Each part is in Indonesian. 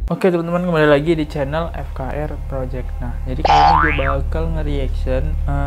Oke teman-teman, kembali lagi di channel FKR Project. Nah, jadi kali ini gue bakal nge-reaction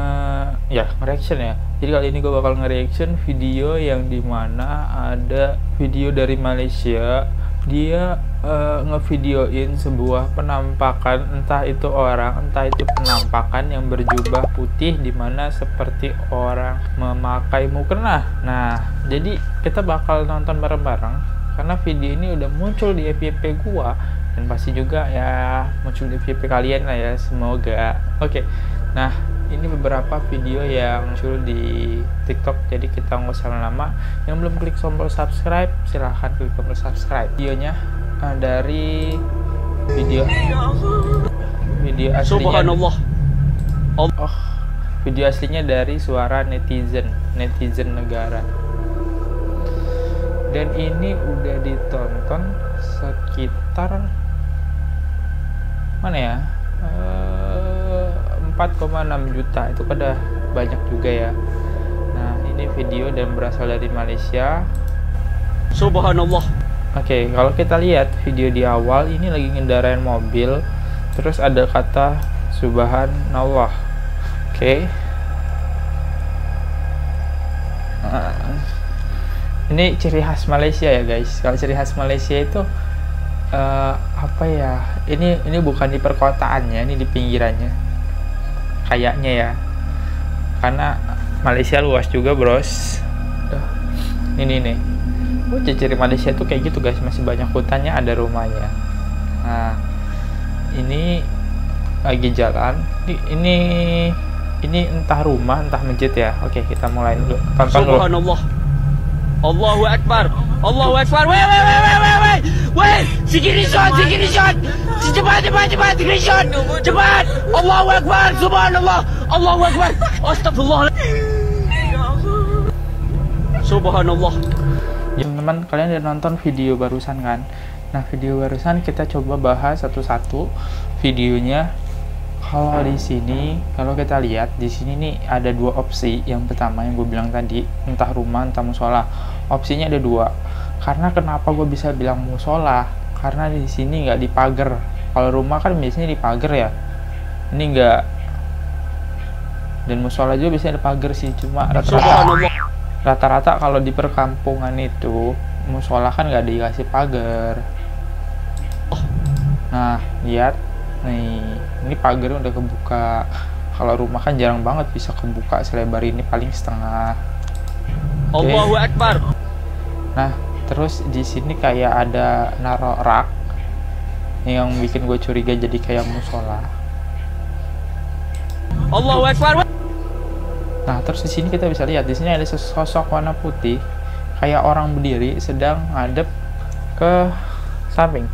Jadi kali ini gue bakal nge-reaction video yang dimana ada video dari Malaysia. Dia ngevideoin sebuah penampakan, entah itu orang, entah itu penampakan yang berjubah putih dimana seperti orang memakai mukena. Nah, jadi kita bakal nonton bareng-bareng karena video ini udah muncul di FYP gua dan pasti juga ya muncul di FYP kalian lah ya, semoga. Oke. Nah, ini beberapa video yang muncul di TikTok, jadi kita nggak usah lama. Yang belum klik tombol subscribe, silahkan klik tombol subscribe. Videonya dari video aslinya. Subhanallah. Video aslinya dari suara netizen negara. Dan ini udah ditonton sekitar mana ya, 4,6 juta. Itu pada banyak juga ya. Nah, ini video dan berasal dari Malaysia. Subhanallah. Oke, kalau kita lihat video di awal ini lagi ngendarain mobil, terus ada kata Subhanallah. Oke. Ini ciri khas Malaysia ya guys. Kalau ciri khas Malaysia itu apa ya? Ini bukan di perkotaannya, ini di pinggirannya. Kayaknya ya. Karena Malaysia luas juga, bros. Ini nih. Ciri Malaysia tuh kayak gitu guys, masih banyak hutannya, ada rumahnya. Nah, ini lagi jalan. Ini entah rumah, entah masjid ya. Oke, kita mulai dulu. Tonton dulu. Subhanallah. Allahu Akbar. Allahu Akbar. Wait. Screenshot. Cepat. Screenshot. Cepat. Allahu Akbar. Subhanallah. Allahu Akbar. Astagfirullah. Subhanallah. Ya, teman-teman, kalian udah nonton video barusan kan? Nah, video barusan kita coba bahas satu-satu videonya. Kalau di sini, kalau kita lihat di sini nih ada dua opsi. Yang pertama yang gue bilang tadi, entah rumah entah musola. Opsinya ada dua. Karena kenapa gue bisa bilang musola? Karena di sini nggak dipagar. Kalau rumah kan biasanya dipagar ya. Ini nggak. Dan musola juga biasanya dipagar sih. Cuma rata-rata kalau di perkampungan itu musola kan nggak dikasih pagar. Nah, lihat nih, ini pagarnya udah kebuka. Kalau rumah kan jarang banget bisa kebuka selebar ini, paling setengah. Allahu Akbar. Nah, terus di sini kayak ada naro rak yang bikin gue curiga jadi kayak musola. Allahu Akbar. Nah, terus di sini kita bisa lihat di sini ada sosok warna putih kayak orang berdiri sedang ngadep ke samping.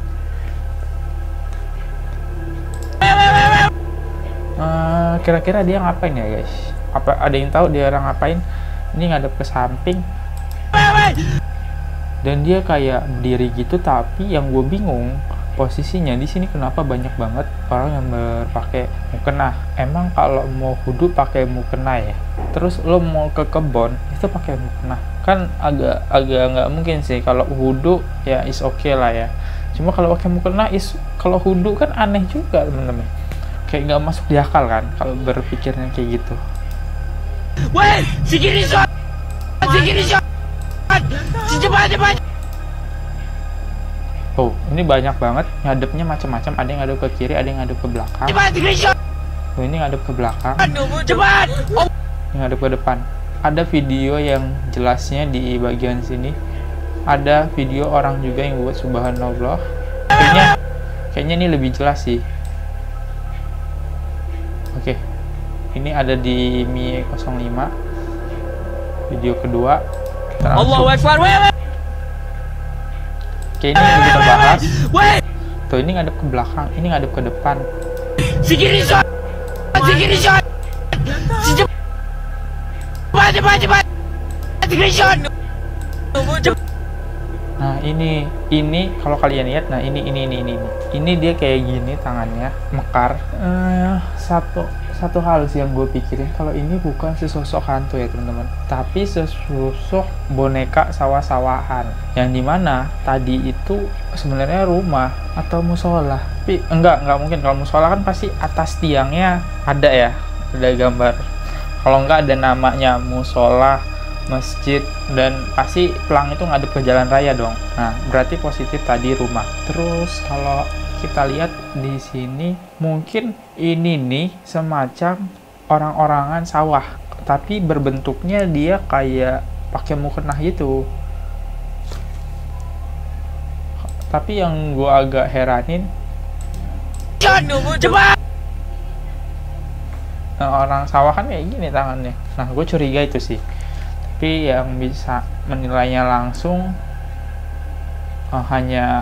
Kira-kira dia ngapain ya guys? Apa ada yang tahu dia orang ngapain? Ini ngadep ke samping dan dia kayak berdiri gitu, tapi yang gue bingung posisinya di sini kenapa banyak banget orang yang berpakai mukena. Emang kalau mau wudu pakai mukena ya? Terus lo mau ke kebon itu pakai mukena? Kan agak nggak mungkin sih. Kalau wudu ya is okay lah ya. Cuma kalau pakai mukena kalau wudu kan aneh juga teman-teman. Kayak nggak masuk di akal kan kalau berpikirnya kayak gitu. Wait, screenshot. Cepat. Oh, ini banyak banget ngadepnya macam-macam. Ada yang ngadep ke kiri, ada yang ngadep ke belakang. Cepat, screenshot. Oh, ini ngadep ke belakang. Cepat. Ini ngadep ke depan. Ada video yang jelasnya di bagian sini. Ada video orang juga yang buat subhanallah. Kayaknya ini lebih jelas sih. Oke. Ini ada di Mi 05. Video kedua. Allahu Akbar. Oke, ini yang kita bahas. Tuh, ini ngadep ke belakang, ini ngadep ke depan. Screenshot. Cepat. Screenshot. Nah, ini kalau kalian lihat, nah ini dia kayak gini tangannya mekar. satu hal sih yang gue pikirin, kalau ini bukan sesosok hantu ya teman-teman, tapi sesosok boneka sawah-sawahan, yang dimana tadi itu sebenarnya rumah atau musola. Tapi enggak mungkin, kalau musola kan pasti atas tiangnya ada gambar. Kalau enggak ada namanya musola, masjid, dan pasti pelang itu ngadep ke jalan raya dong. Nah, berarti positif tadi rumah. Terus kalau kita lihat di sini, mungkin ini nih semacam orang-orangan sawah, tapi berbentuknya dia kayak pakai mukena gitu. Tapi yang gua agak heranin, Cepat! orang sawah kan kayak gini tangannya. Nah, gue curiga itu sih. Tapi yang bisa menilainya langsung hanya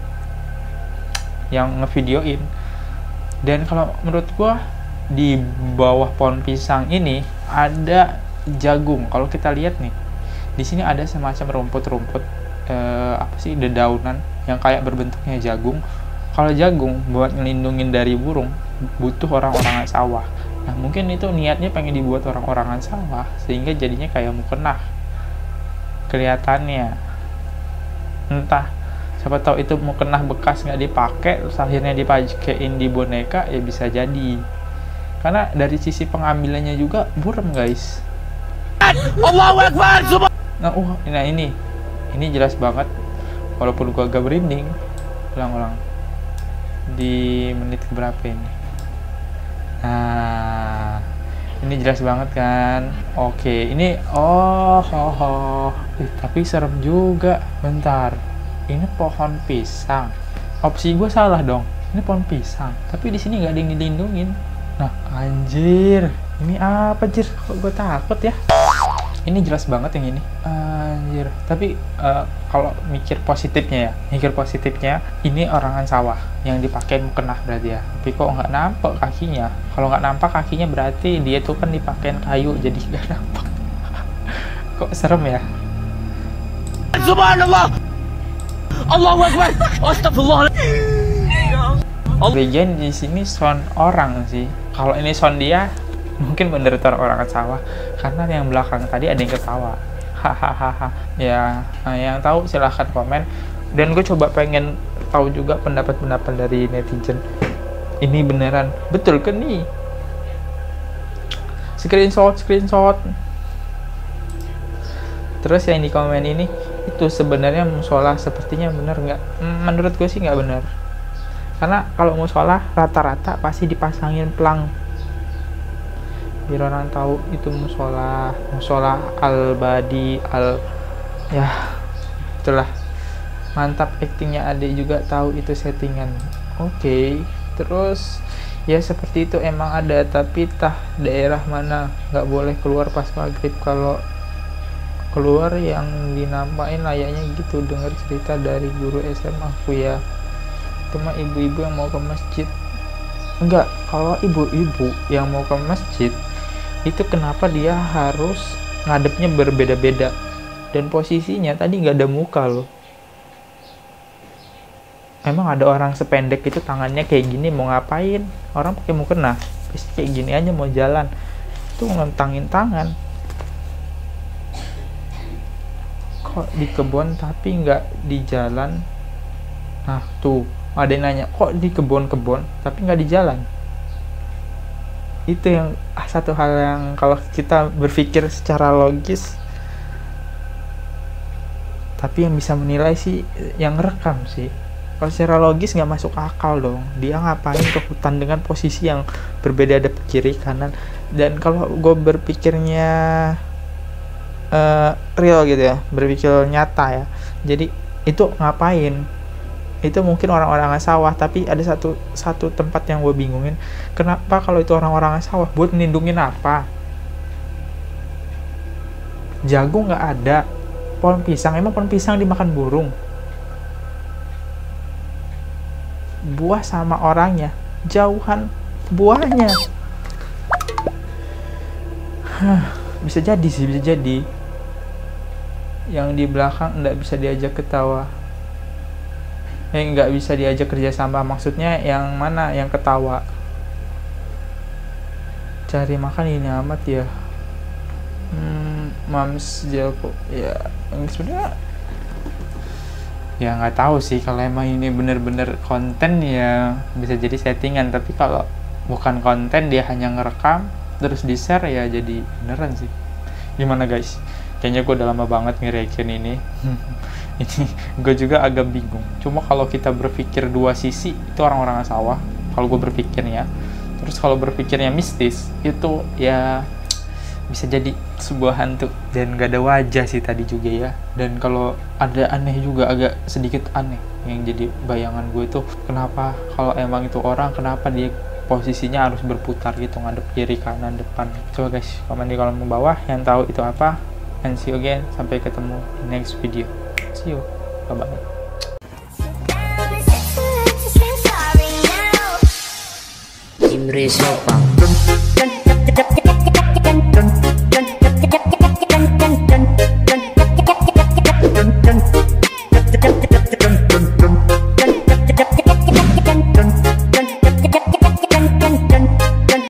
yang ngevideoin. Dan kalau menurut gua di bawah pohon pisang ini ada jagung. Kalau kita lihat nih, di sini ada semacam rumput-rumput apa sih, dedaunan yang kayak berbentuknya jagung. Kalau jagung buat ngelindungin dari burung butuh orang-orangan sawah. Nah, mungkin itu niatnya pengen dibuat orang-orangan sawah sehingga jadinya kayak mukena kelihatannya. Entah, siapa tahu itu mukena bekas nggak dipakai terus akhirnya dipakein di boneka, ya bisa jadi. Karena dari sisi pengambilannya juga buram guys. Allahu Akbar! Nah ini jelas banget, walaupun gua agak merinding. Ulang di menit berapa ini? Nah, ini jelas banget kan. Oke, ini tapi serem juga. Bentar, ini pohon pisang. Opsi gue salah dong. Ini pohon pisang, tapi di sini nggak ada yang dilindungin. Nah, anjir, ini apa jir? Kok gue takut ya? Ini jelas banget yang ini. Anjir. Tapi kalau mikir positifnya ini orangan sawah yang dipakai mukena berarti ya. Tapi kok nggak nampak kakinya? Kalau nggak nampak kakinya berarti dia tuh kan dipakein kayu, jadi nggak nampak. Kok serem ya? Subhanallah! Allahu Akbar! Astagfirullah! Bagian di sini sound orang sih. Kalau ini sound dia, mungkin bener orangan sawah. Karena yang belakang tadi ada yang ketawa. Hahaha. Ya, yang tahu silahkan komen. Dan gue coba pengen tahu juga pendapat-pendapat dari netizen. Ini beneran betul kan nih? Screenshot. Terus yang di komen ini, itu sebenarnya musola sepertinya bener nggak? Menurut gue sih nggak bener. Karena kalau musola rata-rata pasti dipasangin pelang biar orang tahu itu musola al-badi ya itulah. Mantap actingnya adik juga tahu itu settingan. Oke. Terus ya seperti itu emang ada, tapi daerah mana nggak boleh keluar pas maghrib. Kalau keluar yang dinampain layaknya gitu. Dengar cerita dari guru SMA aku ya, cuma ibu-ibu yang mau ke masjid. Enggak, kalau ibu-ibu yang mau ke masjid itu kenapa dia harus ngadepnya berbeda-beda, dan posisinya tadi nggak ada muka loh. Emang ada orang sependek itu tangannya kayak gini mau ngapain? Orang pakai mukena pasti kayak gini aja mau jalan, itu ngentangin tangan. Kok di kebun tapi nggak di jalan? Nah tuh ada yang nanya, kok di kebun tapi nggak di jalan? Itu yang satu hal yang kalau kita berpikir secara logis, tapi yang bisa menilai sih yang rekam sih. Kalau secara logis nggak masuk akal dong, dia ngapain ke hutan dengan posisi yang berbeda, ada kiri kanan. Dan kalau gue berpikirnya real gitu ya, berpikir nyata ya, jadi itu ngapain? Itu mungkin orang-orangan sawah, tapi ada satu tempat yang gue bingungin, kenapa kalau itu orang-orangan sawah buat nindungin apa? Jagung nggak ada, pohon pisang, emang pohon pisang dimakan burung? Buah sama orangnya jauhan buahnya. Bisa jadi sih, bisa jadi yang di belakang nggak bisa diajak ketawa, nggak bisa diajak kerja sama. Maksudnya yang mana yang ketawa? cari makan ini amat ya. Mams Jelko ya, sebenarnya ya nggak tahu sih kalau emang ini bener-bener konten ya bisa jadi settingan, tapi kalau bukan konten dia hanya ngerekam terus di share ya jadi beneran sih. Gimana guys? Kayaknya gue udah lama banget nge-reaction ini. Ini gue juga agak bingung. Cuma kalau kita berpikir dua sisi itu orang-orang sawah. Kalau gue berpikirnya, terus kalau berpikirnya mistis itu ya bisa jadi sebuah hantu dan gak ada wajah sih tadi juga ya. Dan kalau ada aneh juga, agak sedikit aneh yang jadi bayangan gue itu, kenapa kalau emang itu orang, kenapa dia posisinya harus berputar gitu ngadep kiri kanan depan. Coba guys komen di kolom bawah yang tahu itu apa, and see you again, sampai ketemu di next video. See you, bye bye. Imre Sopa. Dun